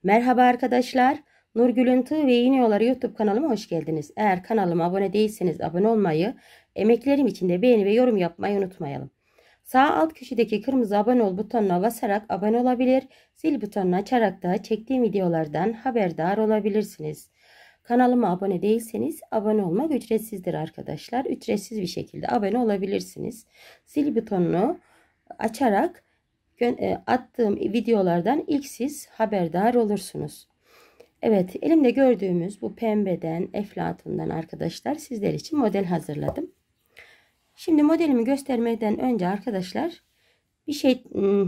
Merhaba arkadaşlar. Nurgül'ün Tığ ve İğne Yolları YouTube kanalıma hoş geldiniz. Eğer kanalıma abone değilseniz abone olmayı, emeklerim için de beğeni ve yorum yapmayı unutmayalım. Sağ alt köşedeki kırmızı abone ol butonuna basarak abone olabilir, zil butonunu açarak da çektiğim videolardan haberdar olabilirsiniz. Kanalıma abone değilseniz abone olmak ücretsizdir arkadaşlar. Ücretsiz bir şekilde abone olabilirsiniz. Zil butonunu açarak attığım videolardan ilk siz haberdar olursunuz. Evet, elimde gördüğümüz bu pembeden, eflatundan arkadaşlar sizler için model hazırladım. Şimdi modelimi göstermeden önce arkadaşlar bir şey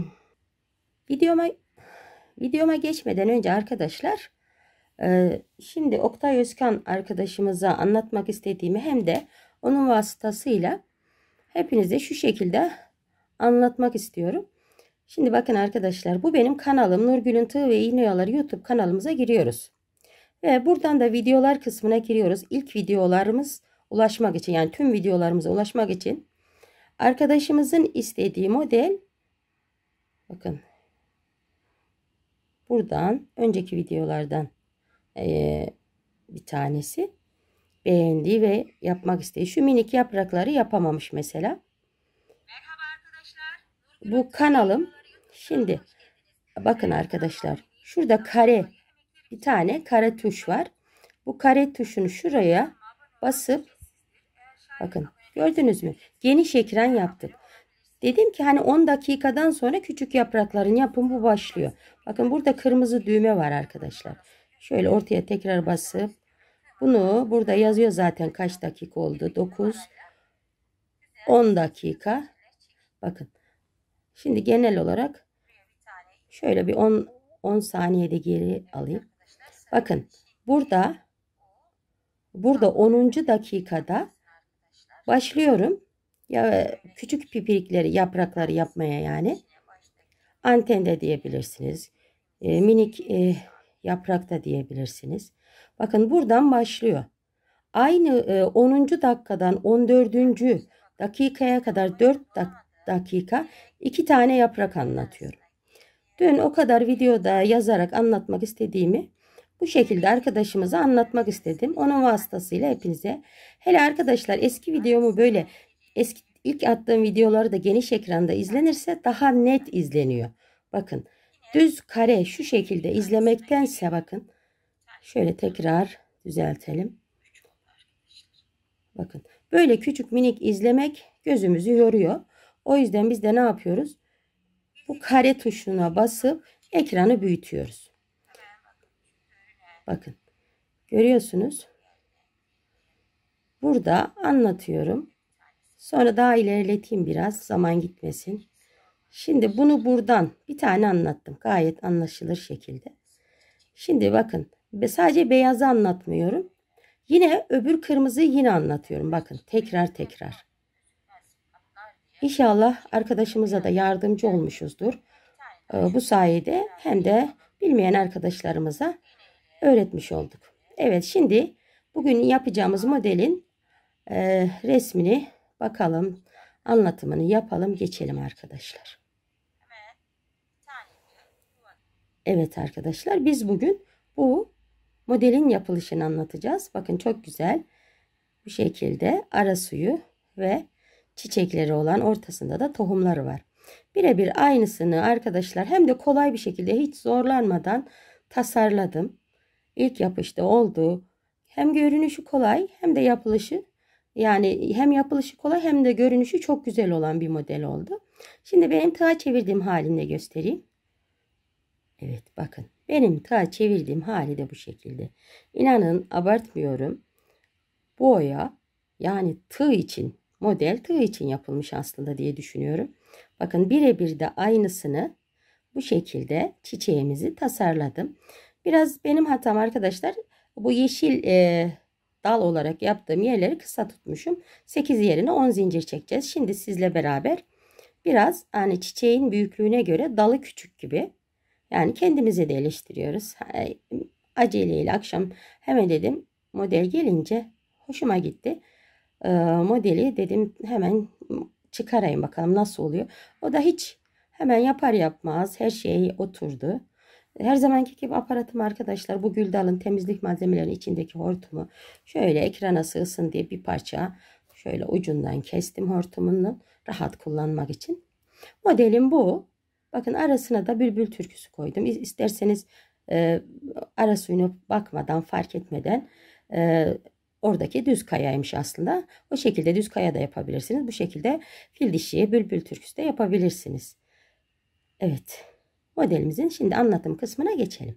videoma geçmeden önce arkadaşlar şimdi Oktay Özkan arkadaşımıza anlatmak istediğimi hem de onun vasıtasıyla hepinize şu şekilde anlatmak istiyorum. Şimdi bakın arkadaşlar, bu benim kanalım Nurgül'ün Tığ ve İğne Oyaları YouTube kanalımıza giriyoruz. Ve buradan da videolar kısmına giriyoruz. İlk videolarımız ulaşmak için, yani tüm videolarımıza ulaşmak için arkadaşımızın istediği model, bakın buradan önceki videolardan bir tanesi beğendiği ve yapmak istediği şu minik yaprakları yapamamış mesela. Bu kanalım. Şimdi bakın arkadaşlar, şurada kare, bir tane kare tuş var. Bu kare tuşunu şuraya basıp, bakın gördünüz mü? Geniş ekran yaptık. Dedim ki hani 10 dakikadan sonra küçük yaprakların yapımı başlıyor. Bakın burada kırmızı düğme var arkadaşlar. Şöyle ortaya tekrar basıp bunu, burada yazıyor zaten kaç dakika oldu. 9, 10 dakika. Bakın. Şimdi genel olarak şöyle bir 10 saniyede geri alayım. Bakın burada 10. dakikada başlıyorum. Ya küçük pipirikleri, yaprakları yapmaya yani. Anten de diyebilirsiniz. Minik yaprak da diyebilirsiniz. Bakın buradan başlıyor. Aynı 10. dakikadan 14. dakikaya kadar 4 dakika 2 tane yaprak anlatıyorum. Dün o kadar videoda yazarak anlatmak istediğimi bu şekilde arkadaşımıza anlatmak istedim. Onun vasıtasıyla hepinize. Hele arkadaşlar, eski videomu böyle ilk attığım videoları da geniş ekranda izlenirse daha net izleniyor. Bakın düz kare şu şekilde izlemektense, bakın şöyle tekrar düzeltelim. Bakın böyle küçük minik izlemek gözümüzü yoruyor. O yüzden biz de ne yapıyoruz? Bu kare tuşuna basıp ekranı büyütüyoruz. Bakın görüyorsunuz. Burada anlatıyorum. Sonra daha ilerleteyim, biraz zaman gitmesin. Şimdi bunu buradan bir tane anlattım. Gayet anlaşılır şekilde. Şimdi bakın sadece beyazı anlatmıyorum. Yine öbür kırmızıyı yine anlatıyorum. Bakın tekrar. İnşallah arkadaşımıza da yardımcı olmuşuzdur. Bu sayede hem de bilmeyen arkadaşlarımıza öğretmiş olduk. Evet, şimdi bugün yapacağımız modelin resmini bakalım, anlatımını yapalım, geçelim arkadaşlar. Evet arkadaşlar, biz bugün bu modelin yapılışını anlatacağız. Bakın çok güzel bu şekilde ara suyu ve çiçekleri olan, ortasında da tohumları var. Birebir aynısını arkadaşlar hem de kolay bir şekilde, hiç zorlanmadan tasarladım. İlk yapışta oldu. Hem görünüşü kolay hem de yapılışı, yani hem yapılışı kolay hem de görünüşü çok güzel olan bir model oldu. Şimdi benim tığa çevirdiğim halini göstereyim. Evet bakın, benim tığa çevirdiğim hali de bu şekilde. İnanın abartmıyorum. Bu oya yani tığ için, model tığ için yapılmış aslında diye düşünüyorum. Bakın birebir de aynısını bu şekilde çiçeğimizi tasarladım. Biraz benim hatam arkadaşlar, bu yeşil dal olarak yaptığım yerleri kısa tutmuşum. 8 yerine 10 zincir çekeceğiz. Şimdi sizle beraber biraz hani çiçeğin büyüklüğüne göre dalı küçük gibi, yani kendimizi de eleştiriyoruz. Aceleyle akşam hemen dedim, model gelince hoşuma gitti. Modeli dedim hemen çıkarayım bakalım nasıl oluyor. O da hiç hemen yapar yapmaz her şey oturdu. Her zamanki gibi aparatım arkadaşlar, bu Güldal'ın temizlik malzemelerinin içindeki hortumu şöyle ekrana sığsın diye bir parça şöyle ucundan kestim hortumunun, rahat kullanmak için. Modelim bu. Bakın arasına da bülbül türküsü koydum. İsterseniz ara suyunu bakmadan, fark etmeden, oradaki düz kayaymış aslında. O şekilde düz kaya da yapabilirsiniz. Bu şekilde fil dişi, bülbül türküsü de yapabilirsiniz. Evet. Modelimizin şimdi anlatım kısmına geçelim.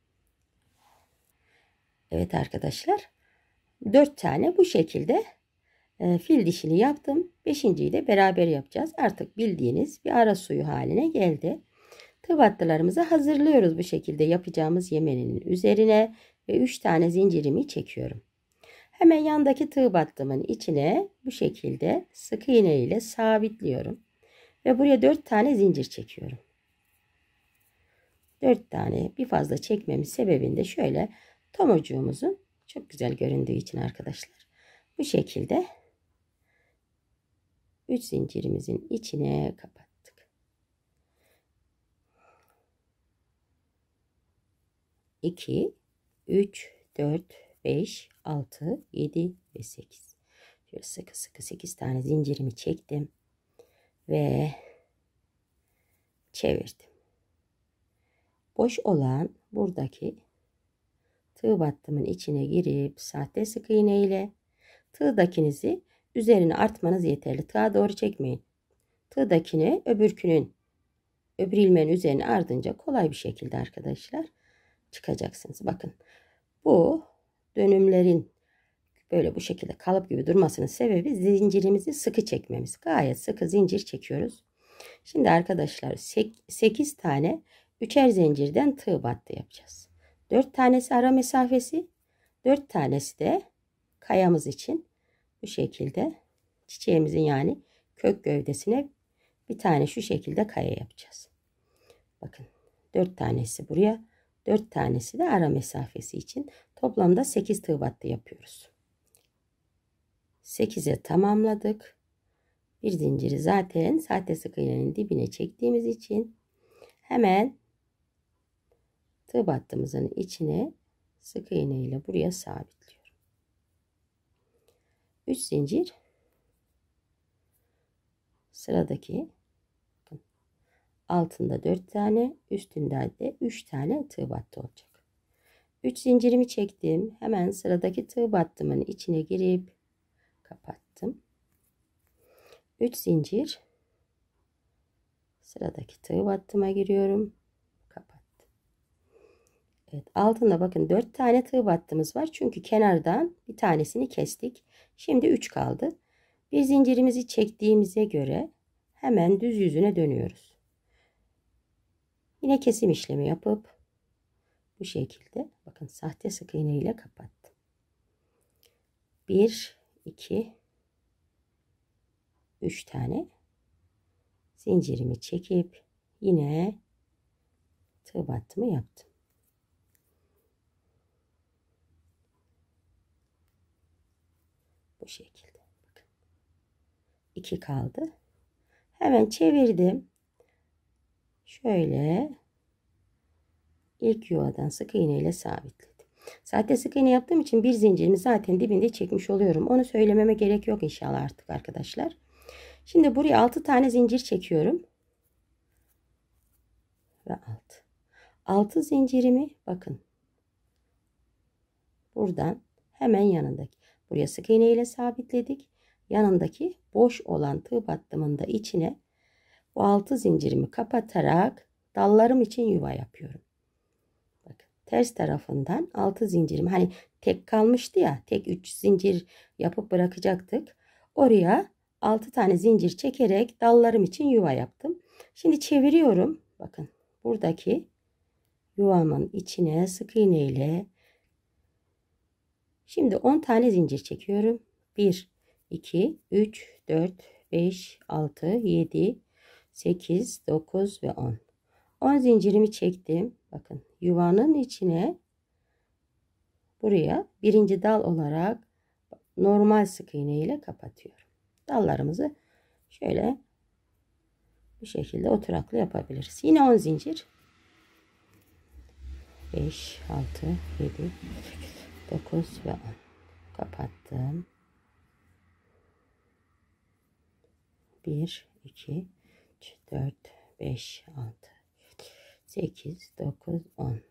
Evet arkadaşlar. 4 tane bu şekilde fil dişini yaptım. 5.'yi de beraber yapacağız. Artık bildiğiniz bir ara suyu haline geldi. Tığ battılarımızı hazırlıyoruz bu şekilde yapacağımız yemeğinin üzerine ve 3 tane zincirimi çekiyorum. Hemen yandaki tığ battımın içine bu şekilde sık iğne ile sabitliyorum. Ve buraya 4 tane zincir çekiyorum. 4 tane bir fazla çekmemin sebebinde şöyle tomurcuğumuzun çok güzel göründüğü için arkadaşlar. Bu şekilde 3 zincirimizin içine kapattık. 2, 3, 4, 5, 6, 7 ve 8. Şöyle sıkı sıkı 8 tane zincirimi çektim. Ve çevirdim. Boş olan buradaki tığ battımın içine girip sahte sık iğne ile tığdakinizi üzerine artmanız yeterli. Tığa doğru çekmeyin. Tığdakini öbür ilmeğin üzerine ardınca kolay bir şekilde arkadaşlar çıkacaksınız. Bakın bu dönümlerin böyle bu şekilde kalıp gibi durmasının sebebi zincirimizi sıkı çekmemiz. Gayet sıkı zincir çekiyoruz. Şimdi arkadaşlar 8 tane üçer zincirden tığ battı yapacağız. 4 tanesi ara mesafesi, 4 tanesi de kayamız için bu şekilde çiçeğimizin yani kök gövdesine bir tane şu şekilde kaya yapacağız. Bakın 4 tanesi buraya, 4 tanesi de ara mesafesi için toplamda 8 tığ battı yapıyoruz. 8'e tamamladık. Bir zinciri zaten sahte sık iğnenin dibine çektiğimiz için hemen tığ battığımızın içine sık iğne ile buraya sabitliyorum. 3 zincir, sıradaki altında 4 tane, üstünde de 3 tane tığ battı olacak. 3 zincirimi çektim. Hemen sıradaki tığ battımın içine girip kapattım. 3 zincir, sıradaki tığ battıma giriyorum. Kapattım. Evet, altında bakın 4 tane tığ battımız var. Çünkü kenardan bir tanesini kestik. Şimdi 3 kaldı. Bir zincirimizi çektiğimize göre hemen düz yüzüne dönüyoruz. Yine kesim işlemi yapıp bu şekilde bakın sahte sık iğne ile kapattım. 1, 2, 3 tane zincirimi çekip yine tığ battımı yaptım. Bu şekilde bakın 2 kaldı. Hemen çevirdim. Şöyle ilk yuvadan sık iğne ile sabitledim. Sahte sık iğne yaptığım için bir zincirimi zaten dibinde çekmiş oluyorum. Onu söylememe gerek yok inşallah artık arkadaşlar. Şimdi buraya 6 tane zincir çekiyorum. Ve 6 zincirimi bakın buradan hemen yanındaki buraya sık iğne ile sabitledik. Yanındaki boş olan tığ battımın da içine bu 6 zincirimi kapatarak dallarım için yuva yapıyorum. Bakın ters tarafından 6 zincirim, hani tek kalmıştı ya, tek 3 zincir yapıp bırakacaktık. Oraya 6 tane zincir çekerek dallarım için yuva yaptım. Şimdi çeviriyorum. Bakın buradaki yuvamın içine sık iğne ile şimdi 10 tane zincir çekiyorum. 1, 2, 3, 4, 5, 6, 7, 8, 9 ve 10. 10 zincirimi çektim. Bakın yuvanın içine buraya birinci dal olarak normal sık iğne ile kapatıyorum. Dallarımızı şöyle bu şekilde oturaklı yapabiliriz. Yine 10 zincir. 5, 6, 7, 9 ve 10. Kapattım. 1, 2, 3, 4, 5, 6, 8, 9, 10.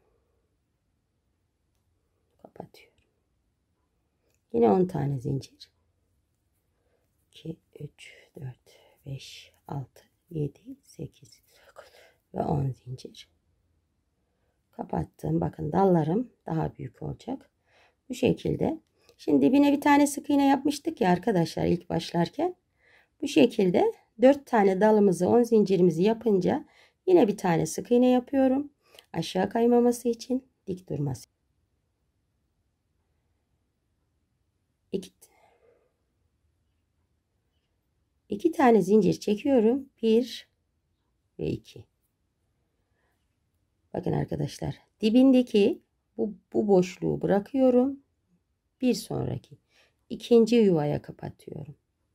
Kapatıyorum. Yine 10 tane zincir. 2, 3, 4, 5, 6, 7, 8, 9 ve 10 zincir. Kapattım. Bakın dallarım daha büyük olacak. Bu şekilde. Şimdi dibine bir tane sık iğne yapmıştık ya arkadaşlar ilk başlarken. Bu şekilde 4 tane dalımızı 10 zincirimizi yapınca yine bir tane sık iğne yapıyorum. Aşağı kaymaması için, dik durması. 2 tane zincir çekiyorum. 1 ve 2. Bakın arkadaşlar dibindeki bu boşluğu bırakıyorum. Bir sonraki ikinci yuvaya kapatıyorum.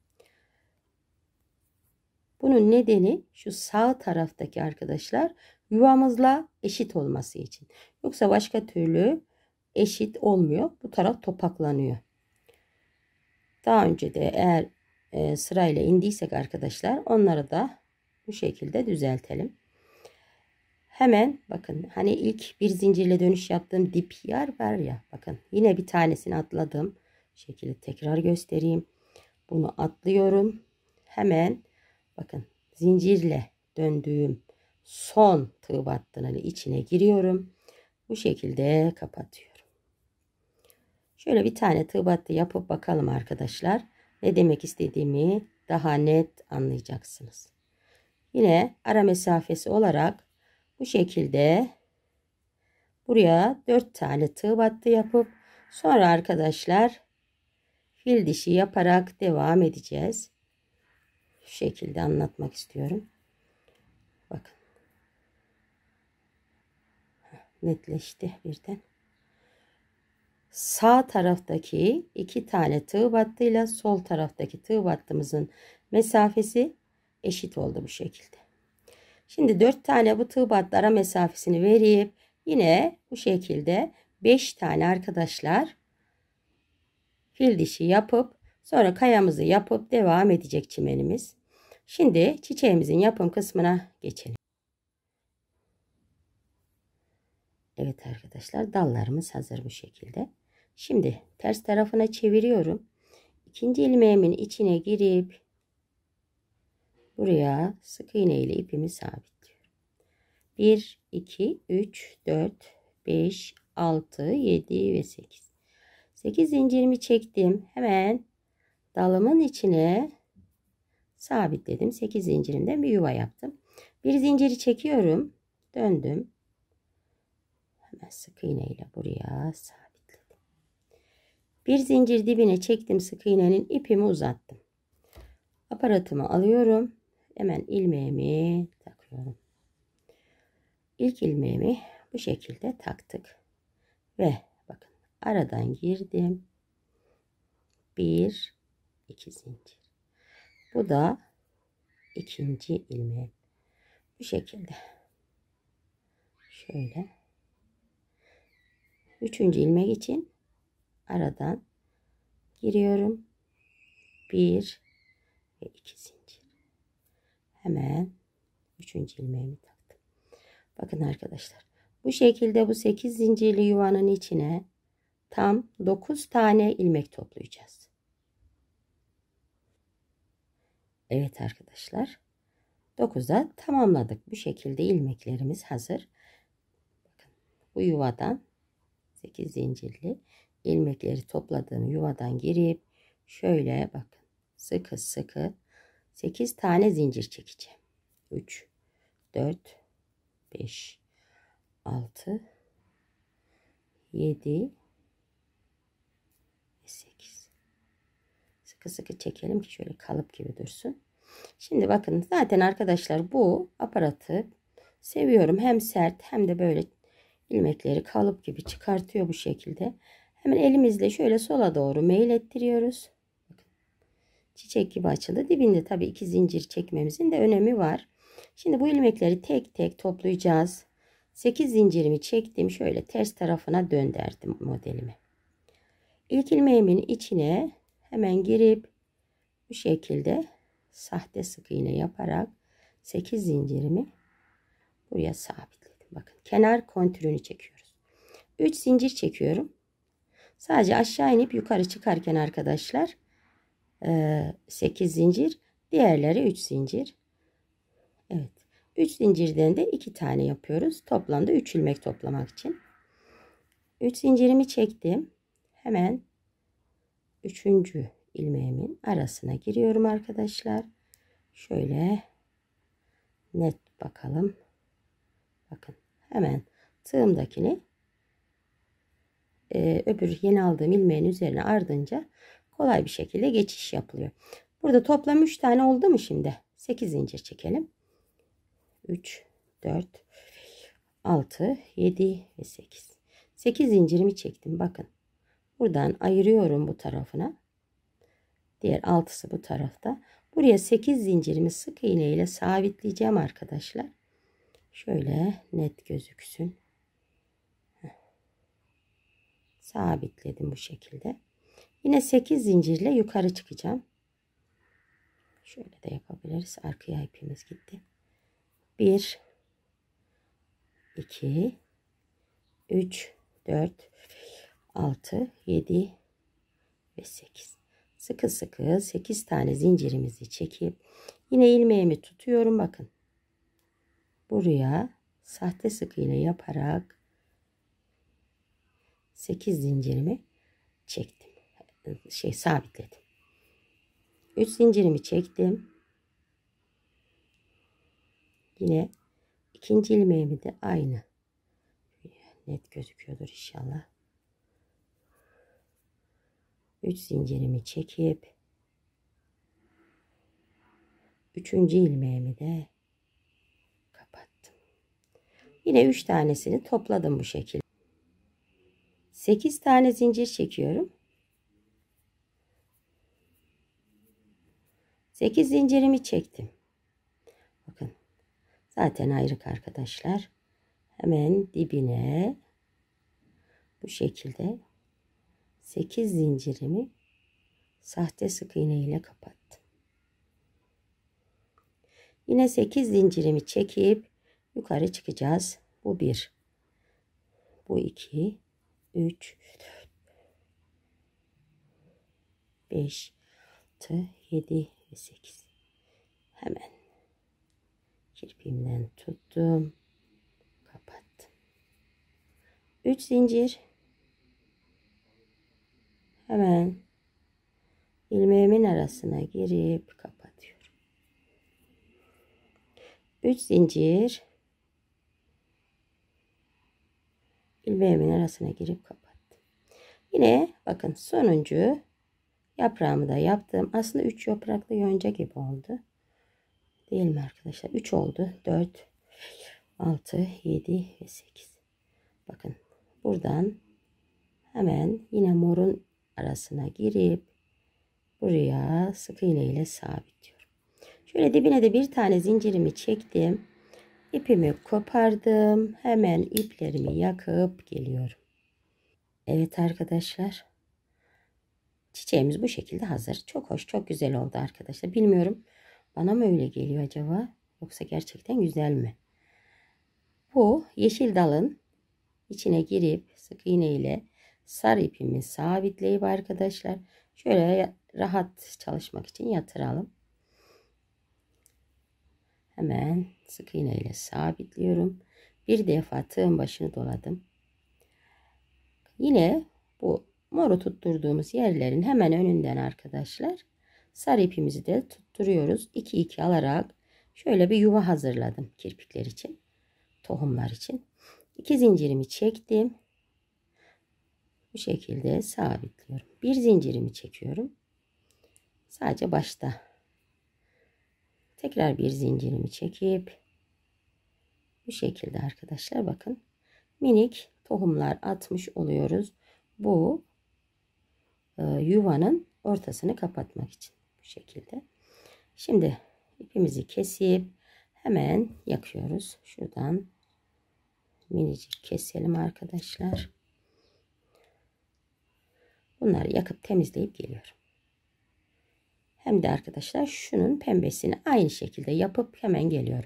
Bunun nedeni şu sağ taraftaki arkadaşlar yuvamızla eşit olması için. Yoksa başka türlü eşit olmuyor. Bu taraf topaklanıyor. Daha önce de eğer sırayla indiysek arkadaşlar onları da bu şekilde düzeltelim. Hemen bakın hani ilk bir zincirle dönüş yaptığım dip yer var ya, bakın yine bir tanesini atladım. Bu şekilde tekrar göstereyim. Bunu atlıyorum. Hemen bakın zincirle döndüğüm son tığ battının içine giriyorum. Bu şekilde kapatıyorum. Şöyle bir tane tığ battı yapıp bakalım arkadaşlar. Ne demek istediğimi daha net anlayacaksınız. Yine ara mesafesi olarak bu şekilde buraya 4 tane tığ battı yapıp sonra arkadaşlar fil dişi yaparak devam edeceğiz. Şu şekilde anlatmak istiyorum. Bakın. Netleşti birden. Sağ taraftaki 2 tane tığ battıyla sol taraftaki tığ battımızın mesafesi eşit oldu bu şekilde. Şimdi 4 tane bu tığ battı ara mesafesini verip yine bu şekilde 5 tane arkadaşlar fil dişi yapıp sonra kayamızı yapıp devam edecek çimenimiz. Şimdi çiçeğimizin yapım kısmına geçelim. Evet arkadaşlar dallarımız hazır bu şekilde. Şimdi ters tarafına çeviriyorum. İkinci ilmeğimin içine girip buraya sık iğne ile ipimi sabitliyorum. 1, 2, 3, 4, 5, 6, 7 ve 8. 8 zincirimi çektim. Hemen dalımın içine sabitledim. 8 zincirimden bir yuva yaptım. Bir zinciri çekiyorum. Döndüm. Hemen sık iğne ile buraya sabitledim. Bir zincir dibine çektim sık iğnenin, ipimi uzattım. Aparatımı alıyorum. Hemen ilmeğimi takıyorum. İlk ilmeğimi bu şekilde taktık. Ve bakın aradan girdim. 1, 2 zincir. Bu da ikinci ilmeğim. Bu şekilde. Şöyle. Üçüncü ilmek için aradan giriyorum. 1 ve 2 zincir. Hemen üçüncü ilmeğimi taktım. Bakın arkadaşlar. Bu şekilde bu 8 zincirli yuvanın içine tam 9 tane ilmek toplayacağız. Evet arkadaşlar. 9'da tamamladık. Bu şekilde ilmeklerimiz hazır. Bakın bu yuvadan 8 zincirli ilmekleri topladığım yuvadan girip şöyle bakın sıkı sıkı 8 tane zincir çekeceğim. 3, 4, 5, 6, 7 ve 8. Sıkı sıkı çekelim ki şöyle kalıp gibi dursun. Şimdi bakın zaten arkadaşlar bu aparatı seviyorum. Hem sert hem de böyle ilmekleri kalıp gibi çıkartıyor bu şekilde. Hemen elimizle şöyle sola doğru meyil ettiriyoruz. Bakın, çiçek gibi açıldı. Dibinde tabii 2 zincir çekmemizin de önemi var. Şimdi bu ilmekleri tek tek toplayacağız. 8 zincirimi çektim. Şöyle ters tarafına döndürdüm modelimi. İlk ilmeğimin içine hemen girip bu şekilde sahte sık iğne yaparak 8 zincirimi buraya sabitledim. Bakın kenar kontürünü çekiyoruz. 3 zincir çekiyorum. Sadece aşağı inip yukarı çıkarken arkadaşlar 8 zincir, diğerleri 3 zincir. Evet. 3 zincirden de 2 tane yapıyoruz. Toplamda 3 ilmek toplamak için. 3 zincirimi çektim. Hemen 3. ilmeğimin arasına giriyorum arkadaşlar. Şöyle net bakalım. Bakın hemen tığımdakini öbür yeni aldığım ilmeğin üzerine ardınca kolay bir şekilde geçiş yapılıyor. Burada toplam 3 tane oldu mu şimdi? 8 zincir çekelim. 3, 4, 6, 7 ve 8. 8 zincirimi çektim. Bakın. Buradan ayırıyorum bu tarafına. Diğer 6'sı bu tarafta. Buraya 8 zincirimi sık iğne ile sabitleyeceğim arkadaşlar. Şöyle net gözüksün. Sabitledim bu şekilde. Yine 8 zincirle yukarı çıkacağım. Şöyle de yapabiliriz. Arkaya ipimiz gitti. 1, 2, 3, 4, 6, 7 ve 8. Sıkı sıkı 8 tane zincirimizi çekip yine ilmeğimi tutuyorum. Bakın. Buraya sahte sık iğne yaparak 8 zincirimi çektim. Sabitledim. 3 zincirimi çektim. Yine ikinci ilmeğimi de aynı. Net gözüküyordur inşallah. 3 zincirimi çekip 3. ilmeğimi de kapattım. Yine 3 tanesini topladım bu şekilde. 8 tane zincir çekiyorum. 8 zincirimi çektim. Bakın. Zaten ayrık arkadaşlar. Hemen dibine bu şekilde 8 zincirimi sahte sık iğne ile kapattım. Yine 8 zincirimi çekip yukarı çıkacağız. Bu 1. Bu 2. 3. 5. 6. 7 ve 8. Hemen kirpiğimden tuttum. Kapattım. 3 zincir. Hemen ilmeğimin arasına girip kapatıyorum. 3 zincir. İlmeğimin arasına girip kapattım. Yine bakın sonuncu yaprağımı da yaptım. Aslında 3 yapraklı yonca gibi oldu. Değil mi arkadaşlar? 3 oldu. 4, 6, 7 ve 8. Bakın buradan hemen yine morun arasına girip buraya sık iğne ile sabitliyorum. Şöyle dibine de bir tane zincirimi çektim. İpimi kopardım. Hemen iplerimi yakıp geliyorum. Evet arkadaşlar. Çiçeğimiz bu şekilde hazır. Çok hoş, çok güzel oldu arkadaşlar. Bilmiyorum bana mı öyle geliyor acaba? Yoksa gerçekten güzel mi? Bu yeşil dalın içine girip sık iğne ile sarı ipimi sabitleyip arkadaşlar şöyle rahat çalışmak için yatıralım. Hemen sık iğne ile sabitliyorum. Bir defa tığın başını doladım. Yine bu moru tutturduğumuz yerlerin hemen önünden arkadaşlar sarı ipimizi de tutturuyoruz. 2 2 alarak şöyle bir yuva hazırladım kirpikler için, tohumlar için. 2 zincirimi çektim. Bu şekilde sabitliyorum. Bir zincirimi çekiyorum. Sadece başta. Tekrar bir zincirimi çekip bu şekilde arkadaşlar bakın minik tohumlar atmış oluyoruz. Bu yuvanın ortasını kapatmak için bu şekilde. Şimdi ipimizi kesip hemen yakıyoruz. Şuradan minicik keselim arkadaşlar. Bunları yakıp temizleyip geliyorum. Hem de arkadaşlar şunun pembesini aynı şekilde yapıp hemen geliyorum.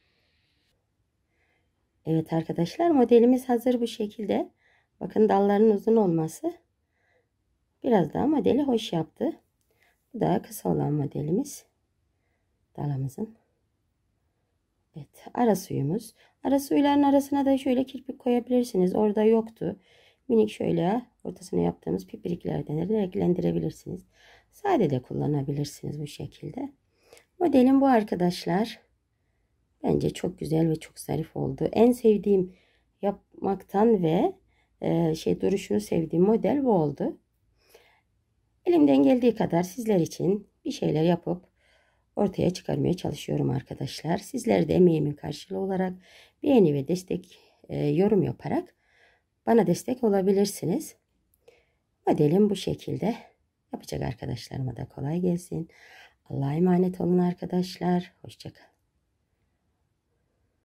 Evet arkadaşlar, modelimiz hazır bu şekilde. Bakın dalların uzun olması biraz daha modeli hoş yaptı. Bu da kısa olan modelimiz. Dalımızın. Evet, ara suyumuz. Ara suyların arasına da şöyle kirpik koyabilirsiniz. Orada yoktu. Minik şöyle ortasına yaptığımız pipiriklerden renklendirebilirsiniz. Sade de kullanabilirsiniz bu şekilde. Modelim bu arkadaşlar. Bence çok güzel ve çok zarif oldu. En sevdiğim yapmaktan ve duruşunu sevdiğim model bu oldu. Elimden geldiği kadar sizler için bir şeyler yapıp ortaya çıkarmaya çalışıyorum arkadaşlar. Sizler de emeğimin karşılığı olarak beğeni ve destek yorum yaparak bana destek olabilirsiniz. Modelim bu şekilde. Yapacak arkadaşlarıma da kolay gelsin. Allah'a emanet olun arkadaşlar. Hoşça kalın.